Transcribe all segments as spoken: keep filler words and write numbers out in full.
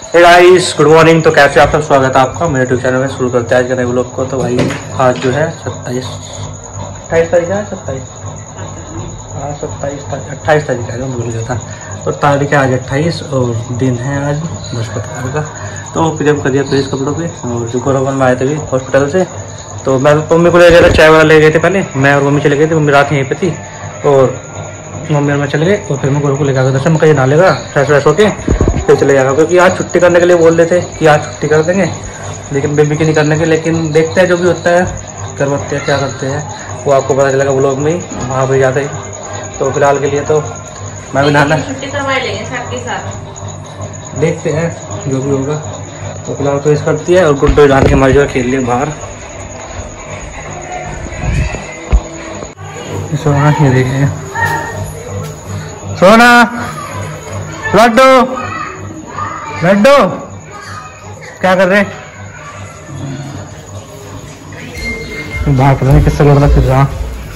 Hey guys, good morning. तो कैसे आप सब, स्वागत है आपका मेरे यूट्यूब चैनल में। शुरू करते हैं आज के नए व्लॉग को। तो भाई आज जो है सत्ताईस अट्ठाईस तारीख है, सत्ताईस हाँ सत्ताईस तारीख अट्ठाईस तारीख है, मैं भूल गया था। तो तारीख है आज अट्ठाईस और दिन है आज बृहस्पतिवार का। तो फिर हम करिए प्रेस कपड़ों पे और जो गौरव में आए थे हॉस्पिटल से, तो मैं मम्मी को ले गया था, चाय वाला ले गए थे पहले। मैं और मम्मी चले गए थे, मम्मी रात यहीं पे थी और मम्मी और मैं चले गए। और फिर मैं गौरव को लेकर आ गया दर्शन में, कहीं नहा लेगा फ्रेश फ्रेश होके फिर चले जाएगा, क्योंकि आज छुट्टी करने के लिए बोल रहे थे कि आज छुट्टी कर देंगे, लेकिन बेबी की नहीं करने के। लेकिन देखते हैं जो भी होता है, करवाते हैं क्या करते हैं वो आपको पता चलेगा व्लॉग में ही, वहाँ पर जाते ही। तो फिलहाल के लिए तो मैं भी नहाना छुट्टी करवा लेंगे साथ के साथ, देखते हैं जो भी होगा। तो फिलहाल तो इस करती है और गुड्डो जान के हमारी जो खेल लिए बाहर। सोना ये देखिए, सोना लड्डू लड्डू क्या कर रहे बाहर, पता नहीं किससे लड़ रहा फिर रहा।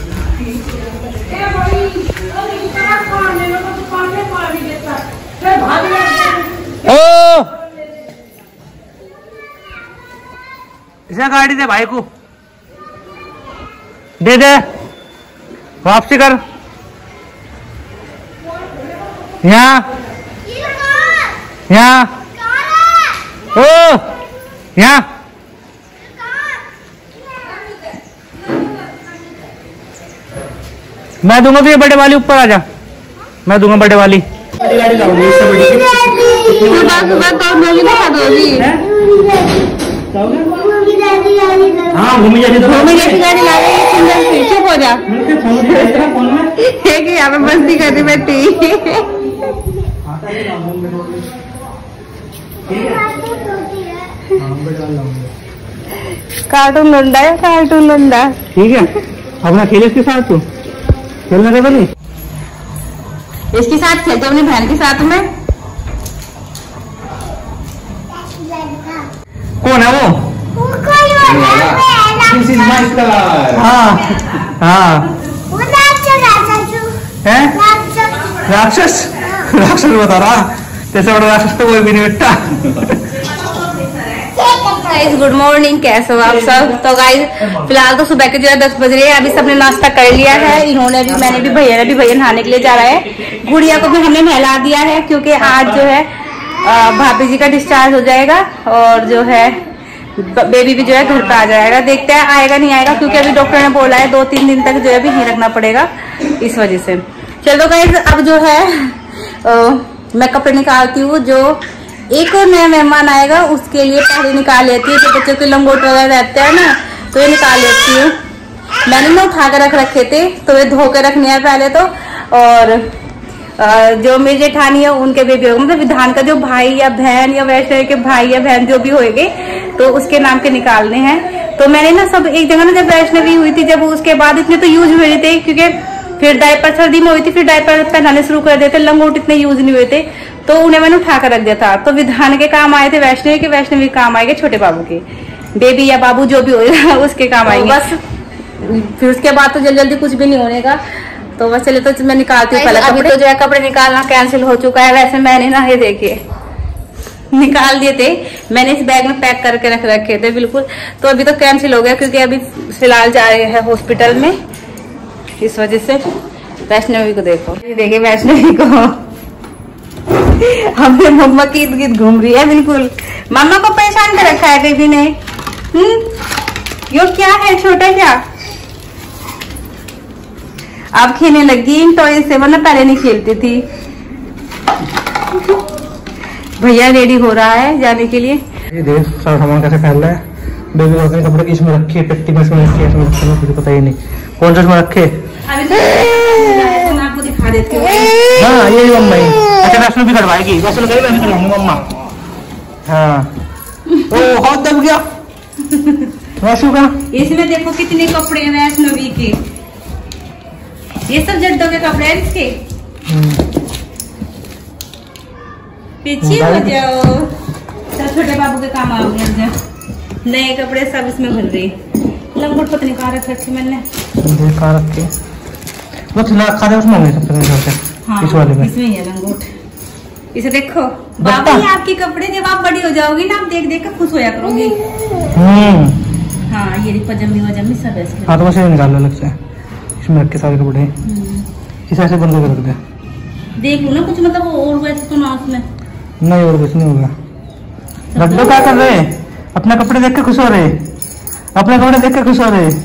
ओ इसे गाड़ी दे भाई को, दे दे वापसी कर। यहाँ यहाँ ओ यहाँ मैं दूंगा तो ये बड़े वाली ऊपर आ जा, मैं दूंगा बड़े वाली गाड़ी लाऊंगी इससे बड़ी। हाँ घूमी जाती तो घूमी जाती गाड़ी ला रही, चुप हो जा। यहाँ पे मस्ती कर रही बैठी। कार्टून लंडा है, कार्टून लंडा। ठीक है अपना खेल इसके साथ, तू खेलना था नहीं इसके साथ, खेलते अपनी बहन के साथ में। कौन है वो? This is my car. हाँ हाँ है राक्षस, राक्षस बता रहा, जैसे बड़ा राक्षस तो कोई भी नहीं बेटा। गाइस गुड मॉर्निंग, कैसे हो आप सब। तो गाइस फिलहाल तो सुबह के जो है दस बज रहे हैं, अभी सबने नाश्ता कर लिया है। इन्होंने भी, मैंने भी, भैया ने भी, भैया नहाने के लिए जा रहा है। गुड़िया को भी हमने नहला दिया है, क्योंकि आज जो है भाभी जी का डिस्चार्ज हो जाएगा और जो है बेबी भी जो है घर पे आ जाएगा। देखते हैं आएगा नहीं आएगा, क्योंकि अभी डॉक्टर ने बोला है दो तीन दिन तक जो है भी यहीं रखना पड़ेगा, इस वजह से। चलो गाइस अब जो है आ, मैं कपड़े निकालती हूँ। जो एक और नया मेहमान आएगा उसके लिए पहले निकाल लेती हूँ, जो बच्चों के लंगोट वगैरह रहते हैं ना, तो ये निकाल लेती हूँ। मैंने ना उठा कर रख रखे थे, तो ये धो कर रखने हैं पहले तो। और जो मेरी जेठानी है उनके बेबी होगा, मतलब विधान का जो भाई या बहन या वैसे के भाई या बहन जो भी होंगे, तो उसके नाम के निकालने हैं। तो मैंने ना सब एक जगह ना, जब वैष्णवी हुई थी, जब उसके बाद इतने तो यूज हुए थे, क्योंकि फिर डायपर सर्दी में हुई थी, फिर डायपर पहनाने शुरू कर देते, लंगोट इतने यूज नहीं हुए थे, तो उन्हें मैंने उठा कर रख दिया था। तो विधान के काम आए थे वैष्णवी के, वैष्णवी के काम आएंगे छोटे बाबू के, बेबी या बाबू जो भी होगा उसके काम आएंगे बस। फिर उसके बाद तो जल्दी जल्दी कुछ भी नहीं होने का। तो बस चले, तो मैं निकालती हूँ पहले। अभी तो जो है कपड़े निकालना कैंसिल हो चुका है। वैसे मैंने ना ये देखिए निकाल दिए थे, मैंने इस बैग में पैक करके रख रखे थे बिल्कुल। तो अभी तो कैंसिल हो गया, क्योंकि अभी फिलहाल जा रहे हैं हॉस्पिटल में, इस वजह से। वैष्णवी को देखो, ये देखिए वैष्णवी को हमने मम्मा की इर्द गिर्द घूम रही है बिल्कुल। मम्मा को परेशान कर रखा है बेबी ने। हम्म यो क्या है, छोटा क्या अब खेलने लगी टॉय से, वरना पहले नहीं खेलती थी। भैया रेडी हो रहा है जाने के लिए। ये देख सारा सामान कैसे फैल रहा है। बेबी अपने कपड़े इसमें रखे, पेटी में इसमें रखे, इसमें रखे, मुझे पता ही नहीं कौन सा इसमें रखे। अभी तो मैं आपको दिखा देती हूँ। हाँ ये मम्मा ही, अच्छा वैष्णो भी करवाएगी, वैष्णो कहीं मैं करवाऊंगी मम्मा। हाँ ओ हाथ दब गया वैष्णो का। इसमें देखो कितने कपड़े हैं वैष्णवी के, ये सब जड्डों के कपड़े हैं इसके। पीछे हो जाओ, सब छोटे बाबू के काम आओगे। नए कपड़े सब इसमें भर रही। लंगोट पता नहीं कहाँ रख रखी मैंने, कहाँ रखे वो खिला खा रहे उसमें सबसे। हाँ, इस वाले में इसमें ही है लंगोट, इसे देखो। बाबा ये आपके कपड़े, जब आप बड़ी हो जाओगी ना आप देख देख कर खुश होया करोगे। हम्म हाँ ये पजामी वजामी सब है। हाँ तो वैसे निकाल लो अलग से, इसमें रख के सारे कपड़े इस ऐसे बंद कर रख दे। देख लो ना कुछ मतलब और वैसे तो ना उसमें नहीं और कुछ नहीं होगा। लड्डू क्या कर रहे? अपने कपड़े देख के खुश हो रहे, अपने कपड़े देख के खुश हो रहे।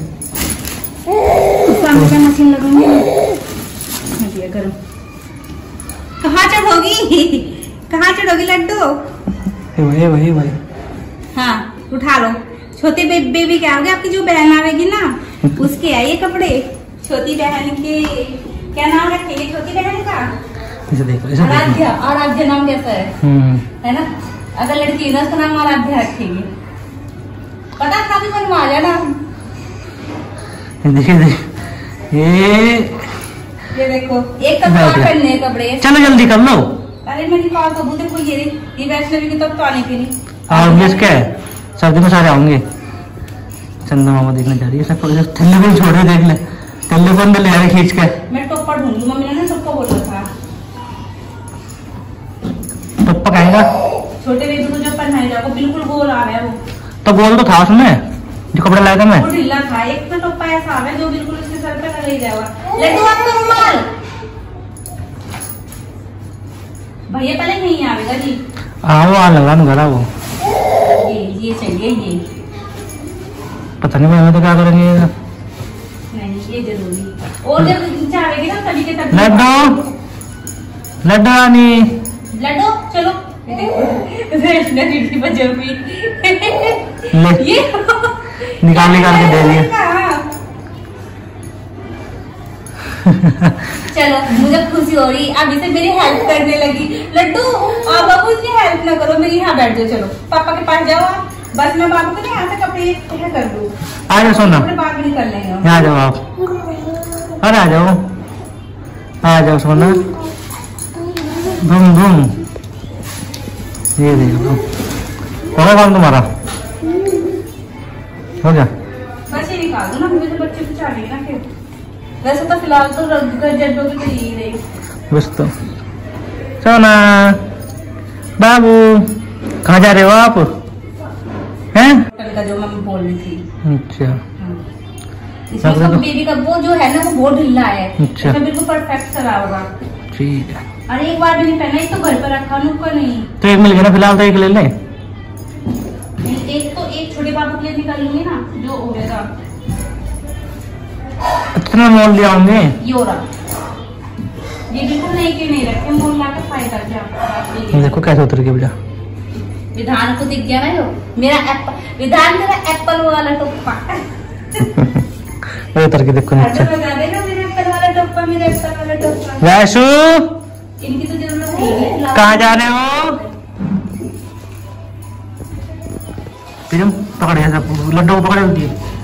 क्या मशीन लगाऊंगी गरम। कहाँ चढ़ोगी कहाँ चढ़ोगी लड्डू? वही वही वही हाँ उठा लो। छोटे बे, बेबी क्या होगी आपकी जो बहन आवेगी ना उसके है ये कपड़े। छोटी बहन के क्या नाम रखेंगे छोटी बहन का? इसे देखो, इसे आराध्या। आराध्या नाम कैसा है है ना? अगर लड़की है ना उसका नाम आराध्या रखेंगे। पता था भी बनवा जाना। देखिए देखिए ये ये देखो एक तो पहनने कपड़े। चलो जल्दी कर लो। अरे मैं निकाल तो देखो ये ये वैष्णवी की तो आने के लिए। और मिस क्या है सर्दी में सारे आऊंगे। चंदा मामा देखने जा रही है सब थल्ले को छोड़ देख ले। थल्ले कौन ले आ रहे खींच के? मैं टोपा ढूंढूंगी। मम्मी ने ना टोपा बोला था। टोपा कहेगा छोटे बेबी को जो पहनाया जाएगा बिल्कुल गोल आ रहा है वो। तो गोल तो था उसमें जो कपड़ा लाया था मैं। वो ढीला था। एक तो टोपा ऐसा है जो बिल्कुल उसके सर पे लगा ही जाएगा। लड्डू आपका रुमाल भैया पहले नहीं आवेगा जी। हाँ वो आ लगा ना वो ये ये चाहिए ये। पता नहीं मैं तो क्या करेंगे। नहीं ये जरूरी। और जब चाहेगी ना तभी के तभी। लड्डू लड्डू रानी लड्डू चलो वैष्णवी की पजामी ये निकाल निकाल के दे दिए। चलो मुझे खुशी हो रही अभी से मेरी हेल्प करने लगी। लड्डू आप बाबू इतनी हेल्प ना करो मेरी। यहाँ बैठ जाओ। चलो पापा के पास जाओ आप। बस मैं बाबू को ना यहाँ से कपड़े कर दूँ। आ जाओ सोना बात नहीं कर लेंगे। आ जाओ आप। अरे आ जाओ आ जाओ सोना। धूम धूम ये देखो हो गया काम तुम्हारा हो गया। बस ये निकाल दो ना मुझे तो बच्चे कुछ आ रही है ना फिर। वैसे तो फिलहाल तो जड्डों की तो यही रही बस। तो सोना बाबू कहाँ जा रहे हो आप? हैं का जो मम्मी बोल रही थी। अच्छा इसमें सब बेबी का वो जो है ना वो बहुत ढीला है। अच्छा इसमें बिल्कुल परफेक्ट करा होगा। ठीक है। अरे एक बार भी नहीं पहना। एक तो घर पर रखा नुक्का नहीं। तो एक मिल गया ना फिलहाल तो एक ले ले। एक तो एक छोटे बाबू के लिए निकाल लूंगी ना जो हो गया। इतना मोल लिया होंगे ये ये बिल्कुल नहीं के नहीं रखे। मोल ला के फायदा क्या? देखो कैसे उतर गया बेटा। विधान को दिख गया ना यो मेरा एप्पल। विधान मेरा एप्पल वाला टोपा उतर के देखो नीचे। बता देना मेरा एप्पल वाला टोपा मेरा एप्पल वाला टोपा। वैशु इनकी तो जरूरत है। कहाँ जा रहे हो? पकड़े लड्डू को पकड़े होती है।